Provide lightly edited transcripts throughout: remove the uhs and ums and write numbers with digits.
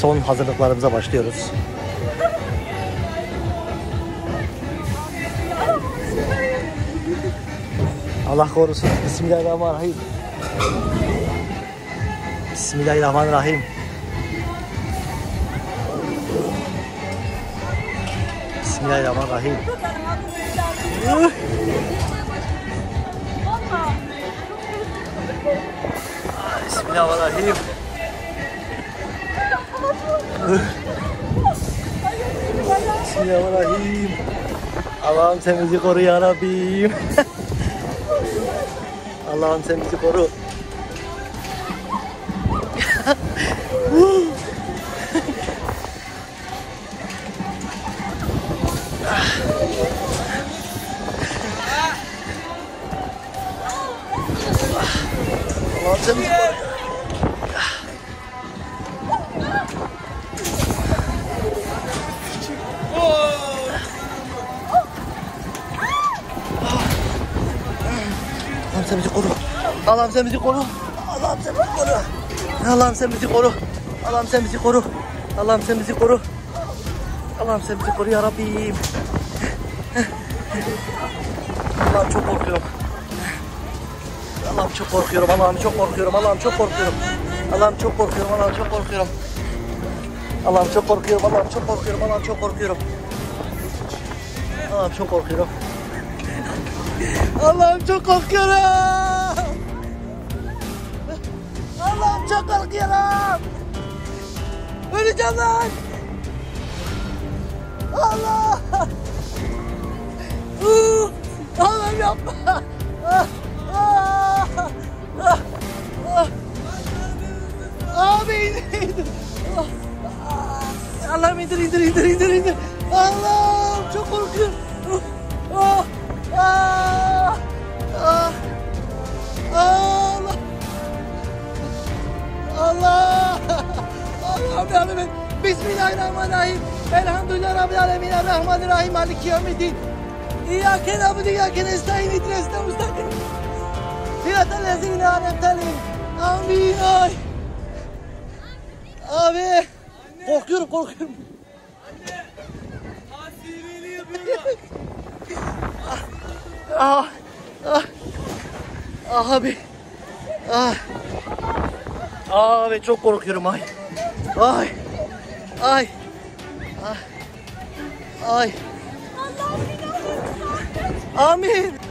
son hazırlıklarımıza başlıyoruz. Allah korusun. Bismillahirrahmanirrahim. Bismillahirrahmanirrahim. Bismillahirrahmanirrahim. Bismillahirrahmanirrahim. Bismillahirrahmanirrahim. Allah'ım sen bizi koru ya Rabbim. Allah'ım sen bizi koru. Allah'ım sen bizi koru. Allah'ım sen bizi koru. Allah'ım sen bizi koru. Allah'ım sen bizi koru. Allah'ım sen bizi koru. Allah'ım sen bizi koru. Allah'ım sen bizi koru ya Rabbim. Allah'ım çok korkuyorum. Allah'ım çok korkuyorum. Allah'ım çok korkuyorum. Allah'ım çok korkuyorum. Allah'ım çok korkuyorum. Allah'ım çok korkuyorum. Allah'ım çok korkuyorum. Allah'ım çok korkuyorum. Allah'ım çok korkuyorum. Allah'ım çok korkuyorum. Allah'ım çok korkuyorum. Allah'ım çok korkuyorum. Öleceğim lan. Allah. Allah'ım yapma. Abi indir. Allah'ım indir. Allah'ım çok korkuyorum. Allah. Allah! Allah'ım yardım et. Bismillahirrahmanirrahim. Elhamdülillah Rabbil alemin. Errahmanirrahim. Maliki yevmiddin. İyyâke na'budu ve iyyâke nestaîn. İhdines sıratal mustakîm. Sıratal lezîne en'amte aleyhim. Amin. Ay. Abi. Korkuyorum. Anne. Hasibini yapıyorlar. Abi. Abi çok korkuyorum ay. Amin.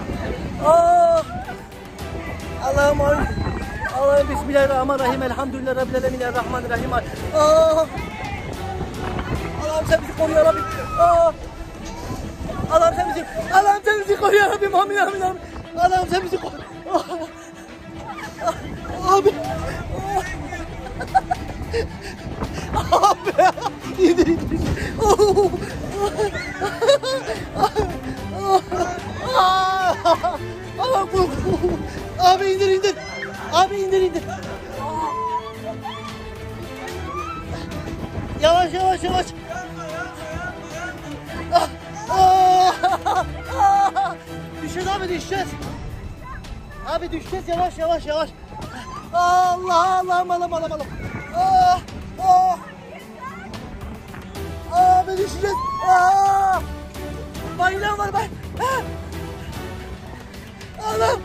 Allah'ım amin. Allah'ım bismillahirrahmanirrahim. Elhamdülillah Rabbil alemin. Errahmanirrahim. Allah'ım sen bizi koru ya Rabbim. Allah'ım sen bizi koru ya Rabbim. Amin. Allah'ım sen bizi koru. Abi. Abi. İndir. Allah korkuyorum. Abi indir. Abi indir. Yavaş. Düşeceğiz abi, düşeceğiz. Abi düşeceğiz yavaş. Allah'ım. Abi düşeceğiz. Bayılan var ben. Allah'ım.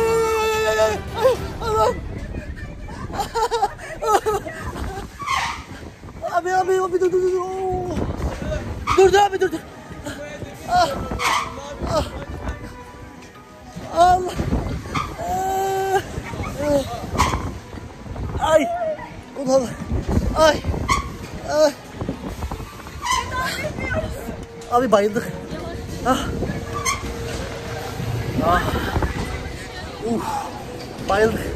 Abi dur. Dur abi dur. Allah. Ay. Allah. Ay. Abi bayıldık. Bayıldık.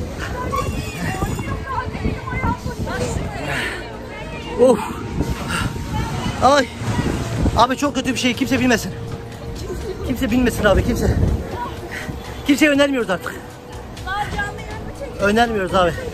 Ay. Abi çok kötü bir şey. Kimse bilmesin. Kimse bilmesin abi. Kimseye önermiyoruz artık. Önermiyoruz abi.